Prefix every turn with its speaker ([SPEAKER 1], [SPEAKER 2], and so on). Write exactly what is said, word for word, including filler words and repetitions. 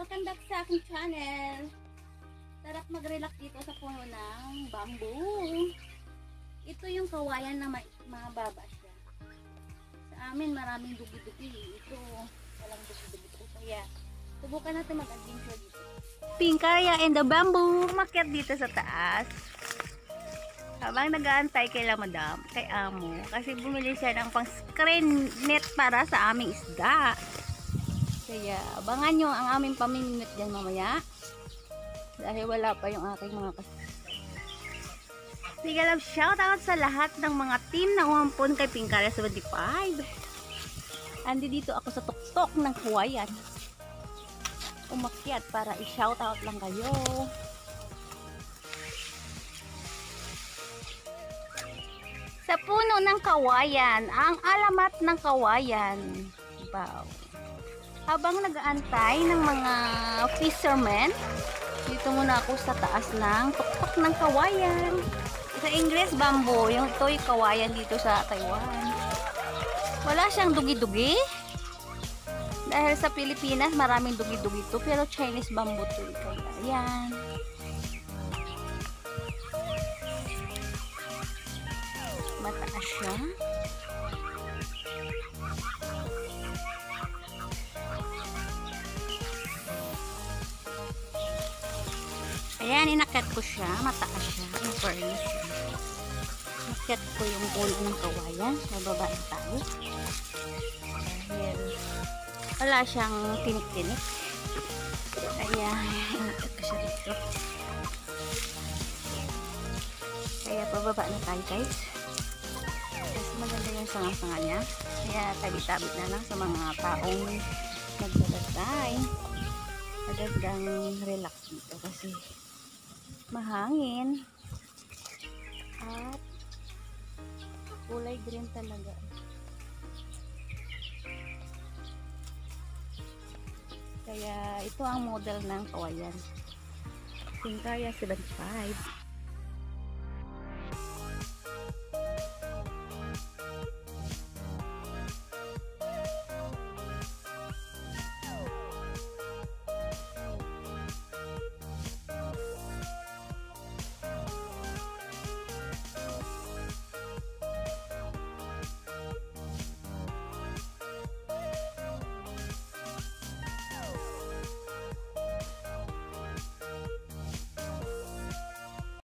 [SPEAKER 1] Welcome back sa aking channel. Sarap mag-relax dito sa puno ng bamboo. Ito yung kawayan na mababa siya. Sa amin maraming dugi-dugi. Ito walang dugi-dugi ito. Kaya subukan natin mag-adventure dito. Pinkaya and the bamboo. Umakyat dito sa taas. Habang nag-aantay kay la madam, kay amo. Kasi bumili siya ng pang screen net para sa aming isda. Kaya abangan nyo ang aming pamimimit dyan mamaya. Dahil wala pa yung aking mga kasama. Sige lang, shout out sa lahat ng mga team na umampon kay Pinkara seventy-five. Andi dito ako sa tuktok ng kawayan. Umakyat para i-shout out lang kayo. Sa puno ng kawayan, ang alamat ng kawayan. Wow. Habang nag-aantay ng mga fishermen, dito muna ako sa taas ng tuktok ng kawayan. Sa English, bamboo. Yung ito yung kawayan dito sa Taiwan. Wala siyang dugi-dugi. Dahil sa Pilipinas, maraming dugi-dugi ito. Pero Chinese bamboo ito. Kaya, ayan. Mataas siya. Ayan, inakyat ko siya. Mataas siya. Yung furnace. Inakyat ko yung puno ng kawayan. Nababa na tayo. Dahil wala siyang tinik-tinik. Ayan, inakyat ko siya dito. Kaya pababa na tayo, guys. Kasi maganda yung sanga-sanga niya. Kaya tabi-tabit na lang sa mga taong nagdadagday. Magandang relax dito kasi mahangin at kulay green talaga. Kaya ito ang model ng kawayan. Pinkaya seventy-five.